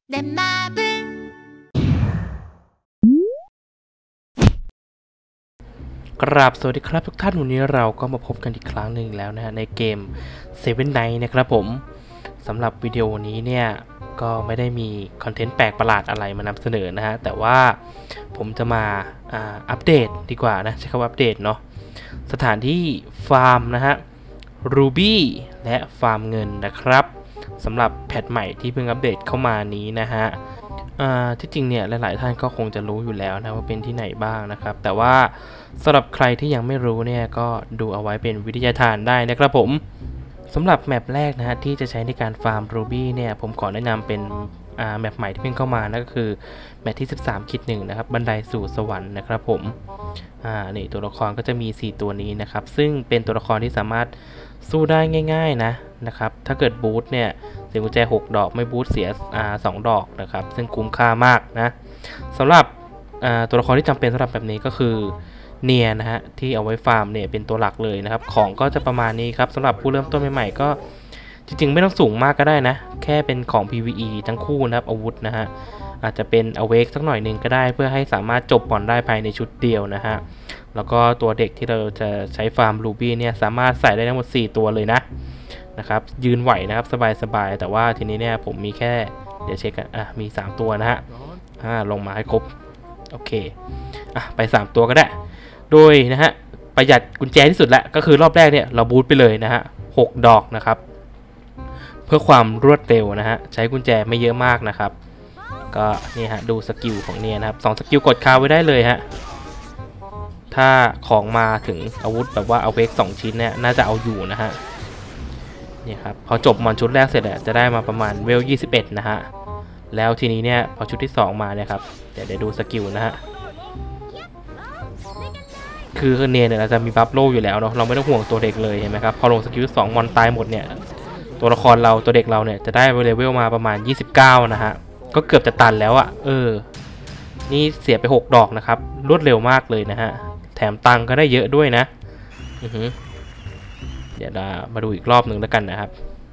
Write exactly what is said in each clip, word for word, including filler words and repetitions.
เดมมาบึ้งกราบสวัสดีครับทุกท่านวันนี้เราก็มาพบกันอีกครั้งหนึ่งแล้วนะฮะในเกม Seven Nights นะครับผมสำหรับวิดีโอนี้เนี่ยก็ไม่ได้มีคอนเทนต์แปลกประหลาดอะไรมานำเสนอนะฮะแต่ว่าผมจะมาอัปเดตดีกว่านะใช้คำว่าอัปเดตเนาะสถานที่ฟาร์มนะฮะ Ruby และฟาร์มเงินนะครับสำหรับแพทใหม่ที่เพิ่งอัปเดตเข้ามานี้นะฮะที่จริงเนี่ยหลายๆท่านก็คงจะรู้อยู่แล้วนะว่าเป็นที่ไหนบ้างนะครับแต่ว่าสำหรับใครที่ยังไม่รู้เนี่ยก็ดูเอาไว้เป็นวิทยาทานได้นะครับผมสำหรับแมปแรกนะฮะที่จะใช้ในการฟาร์ม Ruby เนี่ยผมขอแนะนำเป็นแมปใหม่ที่เพิ่งเข้ามานั่นก็คือแมปที่ สิบสาม หนึ่ง นะครับบันไดสู่สวรรค์นะครับผมอ่านี่ตัวละครก็จะมีสี่ตัวนี้นะครับซึ่งเป็นตัวละครที่สามารถสู้ได้ง่ายๆนะนะครับถ้าเกิดบูทเนี่ยเสียกุญแจหกดอกไม่บูทเสียอ่าสองดอกนะครับซึ่งคุ้มค่ามากนะสำหรับตัวละครที่จำเป็นสำหรับแบบนี้ก็คือเนียนะฮะที่เอาไว้ฟาร์มเนี่ยเป็นตัวหลักเลยนะครับของก็จะประมาณนี้ครับสำหรับผู้เริ่มต้นใหม่ๆก็จริงๆไม่ต้องสูงมากก็ได้นะแค่เป็นของ พี วี อี ทั้งคู่นะครับอาวุธนะฮะอาจจะเป็น Awake สักหน่อยหนึ่งก็ได้เพื่อให้สามารถจบบอลได้ภายในชุดเดียวนะฮะแล้วก็ตัวเด็กที่เราจะใช้ฟาร์ม Ruby เนี่ยสามารถใส่ได้ทั้งหมดสี่ตัวเลยนะนะครับยืนไหวนะครับสบายๆแต่ว่าทีนี้เนี่ยผมมีแค่เดี๋ยวเช็คกันอ่ะมีสามตัวนะฮะอ่าลงมาให้ครบโอเคอ่ะไปสามตัวก็ได้โดยนะฮะประหยัดกุญแจที่สุดแล้วก็คือรอบแรกเนี่ยเราบูทไปเลยนะฮะหกดอกนะครับเพื่อความรวดเร็วนะฮะใช้กุญแจไม่เยอะมากนะครับก็นี่ฮะดูสกิลของเนี่ยนะครับสองสกิลกดคาไว้ได้เลยฮะถ้าของมาถึงอาวุธแบบว่าเอาเวกสองชิ้นเนี่ยน่าจะเอาอยู่นะฮะนี่ครับพอจบมอนชุดแรกเสร็จแล้วจะได้มาประมาณเวลยี่สิบเอ็ดนะฮะแล้วทีนี้เนี่ยพอชุดที่สองมาเนี่ยครับเดี๋ยวเดี๋ยวดูสกิลนะฮะคือเนียเนี่ยเราจะมีบัฟโลอยู่แล้วเนาะเราไม่ต้องห่วงตัวเด็กเลยเห็นไหมครับพอลงสกิลสองมอนตายหมดเนี่ยตัวละครเราตัวเด็กเราเนี่ยจะได้เลเวลมาประมาณยี่สิบเก้านะฮะก็เกือบจะตันแล้วอะ่ะเออนี่เสียไปหกดอกนะครับรวดเร็วมากเลยนะฮะแถมตังก็ได้เยอะด้วยนะอือหือเดี๋ยวเรามาดูอีกรอบหนึ่งแล้วกันนะครับ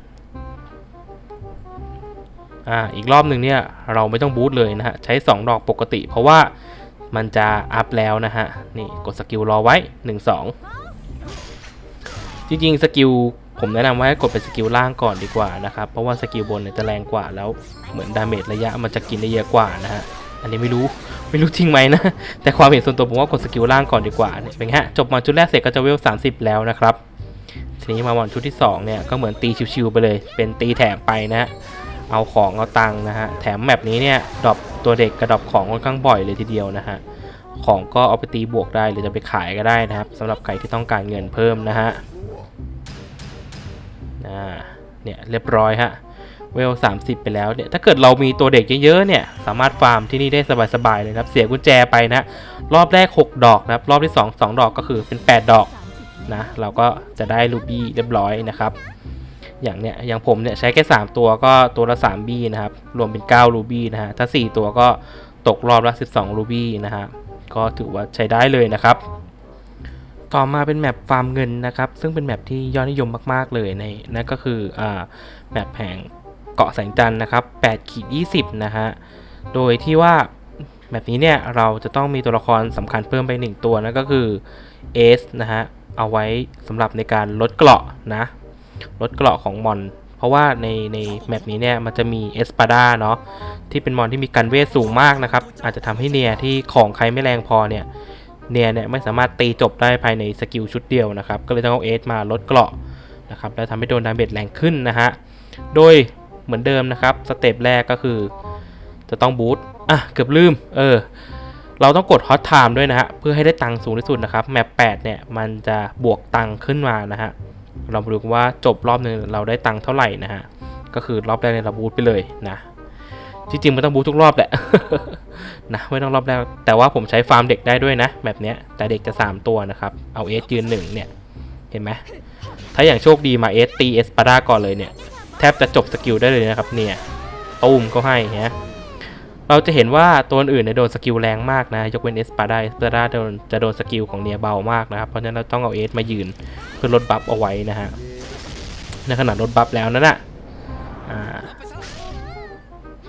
อ่าอีกรอบหนึ่งเนี่ยเราไม่ต้องบูทเลยนะฮะใช้สองดอกปกติเพราะว่ามันจะอัพแล้วนะฮะนี่กดสกิลรอไว้หนึ่ง สองจริงๆสกิลผมแนะนำว่าให้กดเป็นสกิลล่างก่อนดีกว่านะครับเพราะว่าสกิลบนเนี่ยจะแรงกว่าแล้วเหมือนดาเมจระยะมันจะกินได้เยอะกว่านะฮะอันนี้ไม่รู้ไม่รู้จริงไหมนะแต่ความเห็นส่วนตัวผมว่ากดสกิลล่างก่อนดีกว่าเนี่ยเป็นไงฮะจบมอนชุดแรกเสร็จก็จะเวลสามสิบแล้วนะครับทีนี้มามอนชุดที่สองเนี่ยก็เหมือนตีชิวๆไปเลยเป็นตีแถมไปนะฮะเอาของเอาตังนะฮะแถมแมปนี้เนี่ยดรอปตัวเด็กกระดรอปของค่อนข้างบ่อยเลยทีเดียวนะฮะของก็เอาไปตีบวกได้หรือจะไปขายก็ได้นะครับสำหรับใครที่ต้องการเงินเพิ่มนะฮะเนี่ยเรียบร้อยฮะเวลสามสิบไปแล้วเนี่ยถ้าเกิดเรามีตัวเด็กเยอะๆเนี่ยสามารถฟาร์มที่นี่ได้สบายๆเลยครับเสียกุญแจไปนะรอบแรกหกดอกนะครับรอบที่สอง สองดอกก็คือเป็นแปดดอกนะเราก็จะได้รูบี้เรียบร้อยนะครับอย่างเนี้ยอย่างผมเนี่ยใช้แค่สามตัวก็ตัวละสามบี้นะครับรวมเป็นเก้ารูบี้นะฮะถ้าสี่ตัวก็ตกรอบละสิบสองรูบี้นะฮะก็ถือว่าใช้ได้เลยนะครับต่อมาเป็นแมปฟาร์มเงินนะครับซึ่งเป็นแมปที่ยอดนิยมมากๆเลยในนั่นก็คืออ่าแมปแห่งเกาะแสงจันทร์นะครับแปดขีดยี่สิบนะฮะโดยที่ว่าแบบนี้เนี่ยเราจะต้องมีตัวละครสำคัญเพิ่มไปหนึ่งตัวนั่นก็คือเอสนะฮะเอาไว้สำหรับในการลดเกราะนะลดเกราะของมอนเพราะว่าในในแมปนี้เนี่ยมันจะมีเอสปาดาเนาะที่เป็นมอนที่มีกันเวทสูงมากนะครับอาจจะทำให้เนียที่ของใครไม่แรงพอเนี่ยเนียเนี่ยไม่สามารถตีจบได้ภายในสกิลชุดเดียวนะครับก็เลยต้องเอาเอสมาลดเกราะนะครับแล้วทำให้โดนดาเมจแรงขึ้นนะฮะโดยเหมือนเดิมนะครับสเต็ปแรกก็คือจะต้องบูทอ่ะเกือบลืมเออเราต้องกดฮอตไทม์ด้วยนะฮะเพื่อให้ได้ตังค์สูงที่สุดนะครับแมปแปดเนี่ยมันจะบวกตังค์ขึ้นมานะฮะเรามาดูกันว่าจบรอบนึงเราได้ตังค์เท่าไหร่นะฮะก็คือรอบแรกเนี่ยเราบูทไปเลยนะจริงๆมันต้องบูททุกรอบแหละ นะไม่ต้องรอบแรกแต่ว่าผมใช้ฟาร์มเด็กได้ด้วยนะแบบเนี้ยแต่เด็กจะสามตัวนะครับเอาเอสยืนหนึ่งเนี่ยเห็นไหมถ้าอย่างโชคดีมาเอสตีเอสปาด้าก่อนเลยเนี่ยแทบจะจบสกิลได้เลยนะครับเนี่ยตูมก็ให้ฮะเราจะเห็นว่าตัวอื่นเนี่ยโดนสกิลแรงมากนะยกเว้นเอสปาด้าเอสปาด้าโดนจะโดนสกิลของเนียเบามากนะครับเพราะฉะนั้นเราต้องเอาเอสมายืนเพื่อลดบัฟเอาไว้นะฮะในขณะลดบัฟแล้วนั่นน่ะ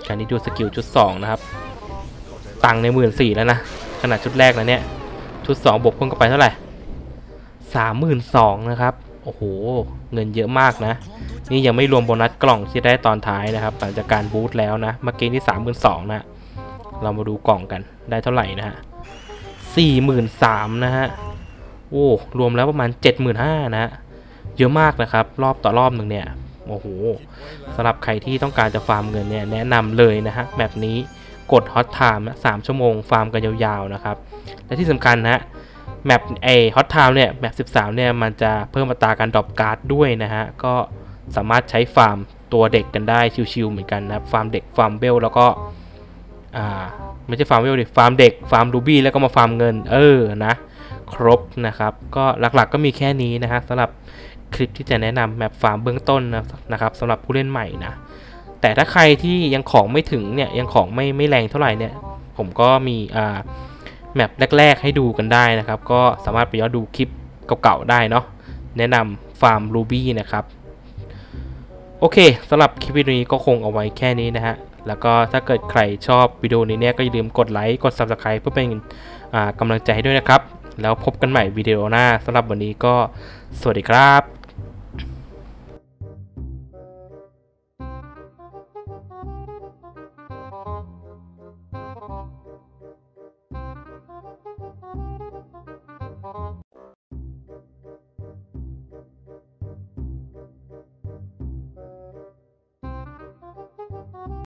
การนี้ดูสกิลชุดสองนะครับตังค์ในหมื่นสี่แล้วนะขนาดชุดแรกนะเนี่ยชุดสองบวกเพิ่มเข้าไปเท่าไหร่สามหมื่นสองนะครับโอ้โหเงินเยอะมากนะนี่ยังไม่รวมโบนัสกล่องที่ได้ตอนท้ายนะครับหลังจากการบูทแล้วนะเมื่อกี้ที่สามหมื่นสองนะเรามาดูกล่องกันได้เท่าไหร่นะฮะสี่หมื่นสามนะฮะโอ้รวมแล้วประมาณเจ็ดหมื่นห้านะฮะเยอะมากนะครับรอบต่อรอบหนึ่งเนี่ยโอ้โหสำหรับใครที่ต้องการจะฟาร์มเงินเนี่ยแนะนำเลยนะฮะแบบนี้กดฮอตไทม์สามชั่วโมงฟาร์มกันยาวๆนะครับและที่สำคัญนะแมปไอฮอตไทม์เนี่ยแมปสิบสามเนี่ยมันจะเพิ่มอัตราการดรอปการ์ดด้วยนะฮะก็สามารถใช้ฟาร์มตัวเด็กกันได้ชิวๆเหมือนกันนะฟาร์มเด็กฟาร์มเบลแล้วก็อ่าไม่ใช่ฟาร์มเวลดิฟาร์มเด็กฟาร์มรูบี้แล้วก็มาฟาร์มเงินเออนะครบนะครับก็หลักๆก็มีแค่นี้นะฮะสำหรับคลิปที่จะแนะนำแมปฟาร์มเบื้องต้นนะครับสำหรับผู้เล่นใหม่นะแต่ถ้าใครที่ยังของไม่ถึงเนี่ยยังของไม่ไม่แรงเท่าไหร่เนี่ยผมก็มีอ่าแมปแรกๆให้ดูกันได้นะครับก็สามารถไปย้อนดูคลิปเก่าๆได้เนาะแนะนำฟาร์มรูบี้นะครับโอเคสำหรับคลิปวิดีโอนี้ก็คงเอาไว้แค่นี้นะฮะแล้วก็ถ้าเกิดใครชอบวิดีโอนี้เนี่ยก็อย่าลืมกดไลค์กด ซับสไครบ์ เพื่อเป็นกำลังใจให้ด้วยนะครับแล้วพบกันใหม่วิดีโอหน้าสำหรับวันนี้ก็สวัสดีครับ